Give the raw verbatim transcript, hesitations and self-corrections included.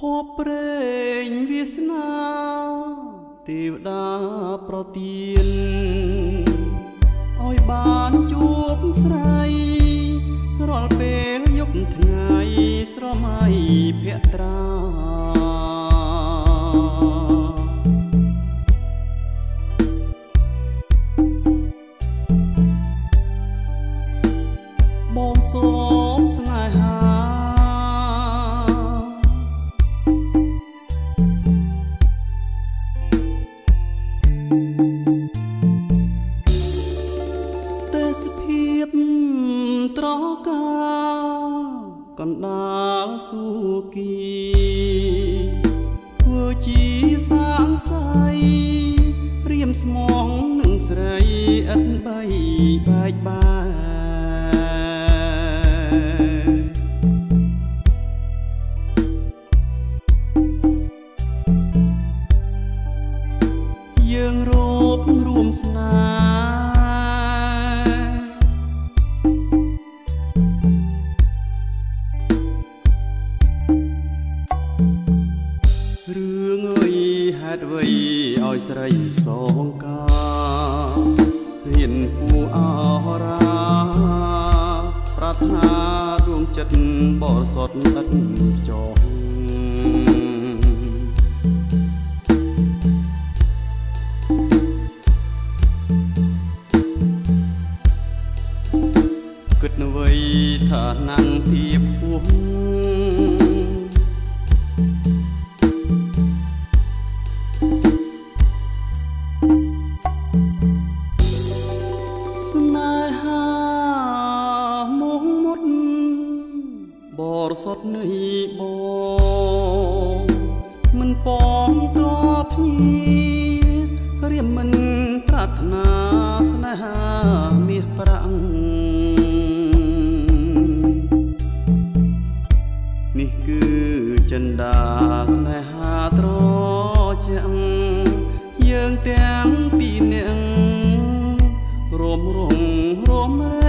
บเรงវាសនាទេវតាប្រទានឲ្យបានជួបស្រីរាល់ពេលយប់ថ្ងៃស្រមៃភក្ត្រាបងសូមស្នេហាទេសភាពត្រកាកណ្ដាលស៊ូគីធ្វើជាសាងសៃរៀមស្មងនឹងស្រីឥតបីបែកបាក់យើងរួបរួមស្នេហ៍រឿងអីហេតុអ្វីឲ្យស្រីសងកាហ៊ានគួអរាប្រាថ្នាដួងចិត្តបរិសុទ្ធឥតខ្ចោះគិតអ្វីថាណាំងធៀបពោះស្នេហាមកមុតបរិសុទ្ធនៃបងមិនប៉ងទ្របភ្ញីរៀមមិនប្រាថ្នាស្នេហាមាសប្រាក់នេះគឺចិន្តាស្នេហាត្រជាក់យើងទាំងពីរនាក់រមរងរមរែ